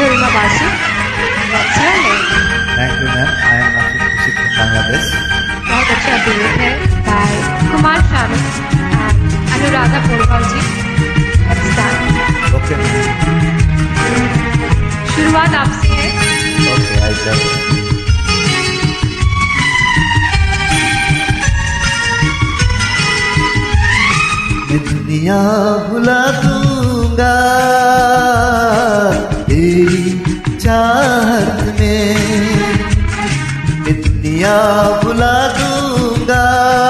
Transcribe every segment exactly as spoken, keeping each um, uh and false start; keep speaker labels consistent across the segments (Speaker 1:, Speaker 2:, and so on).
Speaker 1: Jorima Basu. What's your name?
Speaker 2: Thank you, ma'am. I am Asif Kushik from Bangladesh.
Speaker 1: बहुत अच्छा duet है by Kumar Sharuk and Anuradha Porwal ji. Let's start.
Speaker 2: Okay, ma'am.
Speaker 1: शुरुआत आपसे है.
Speaker 2: Okay, I tell you. मैं दुनिया भुला दूंगा तेरी चाहत में, मैं दुनिया भुला दूंगा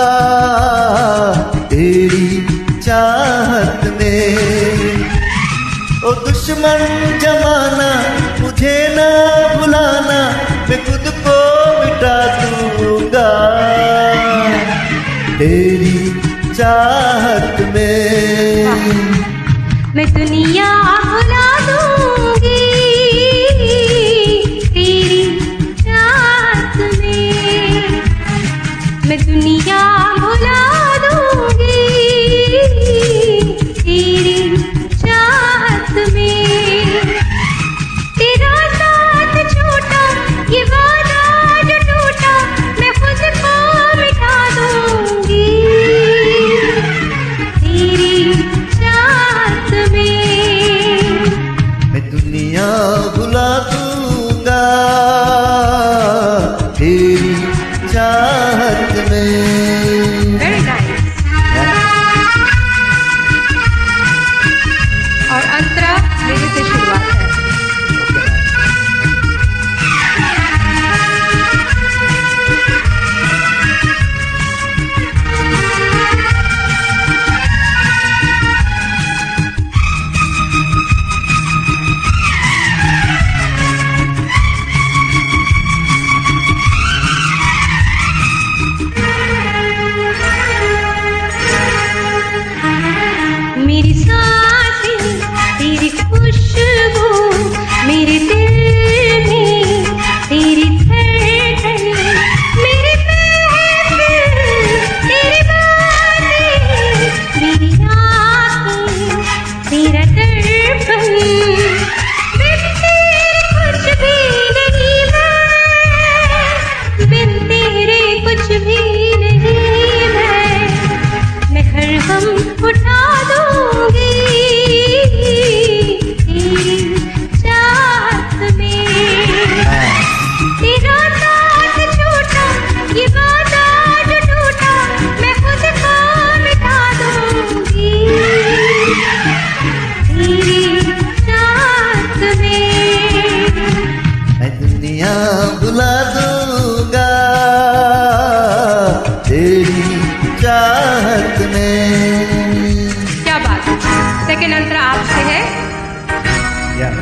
Speaker 2: तेरी चाहत में। ओ दुश्मन जमाना मुझे ना भुलाना, मैं खुद को मिटा दूंगा तेरी चाहत में।
Speaker 1: मैं दुनिया भुला दूंगी तेरी चाहत में, मैं दुनिया भुला दूंगी तेरी चाहत में। तेरा साथ छूटा ये वादा जो टूटा, मैं खुद को मिटा दूंगी तेरी चाहत में।
Speaker 2: मैं दुनिया भुला दूंगा तेरी चाहत में।
Speaker 1: Very nice. और अंतरा मेरे से शुरुआत है. मेरी सांसें तेरी खुशबू, मेरे दिल में तेरी धड़कन, मेरी महफिल तेरी बातें, मेरी आँखें तेरा दर्पण। बिन तेरे कुछ भी नहीं मैं, बिन तेरे कुछ भी नहीं मैं, मैं हर गम उठा दूंगी तेरी चाहत में। तेरा साथ छूटा ये वादा जो टूटा, मैं खुद को मिटा दूंगी तेरी चाहत में।
Speaker 2: मैं दुनिया भुला दूंगा तेरी चाहत में।
Speaker 1: क्या बात है. सेकेंड अंतरा आपसे है.
Speaker 2: Yeah.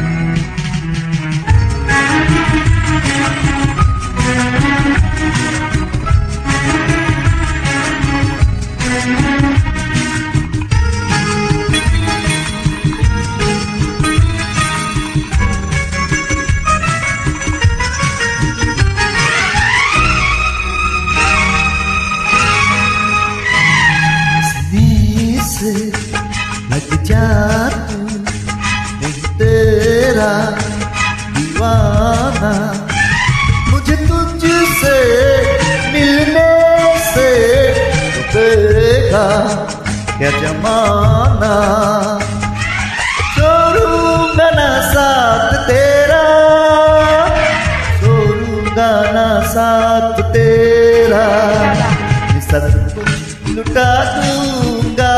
Speaker 2: से लग जा तू, मैं तेरा दीवाना, मुझे तुझसे मिलने से रुकेगा क्या जमाना। छोड़ूंगा ना साथ तेरा, छोड़ूंगा ना साथ तेरा, मैं सब कुछ लुटा दूंगा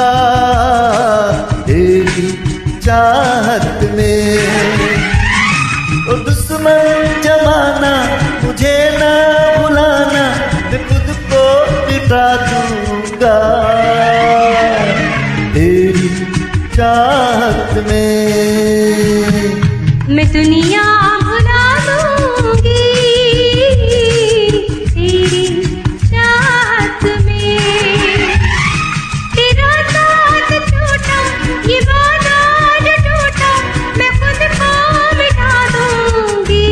Speaker 2: तेरी चाहत में। ओ दुश्मन जमाना मुझे ना भुलाना, मैं खुद को मिटा दूंगा तेरी चाहत में।
Speaker 1: मैं दुनिया भुला दूंगी तेरी चाहत में। तेरा साथ छूटा ये वादा जो टूटा, मैं खुद को मिटा दूंगी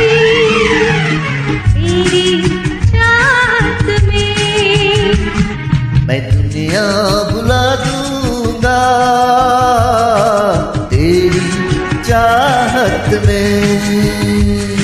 Speaker 1: तेरी चाहत में।
Speaker 2: मैं दुनिया भुला दूंगा तेरी चाहत चाहत में।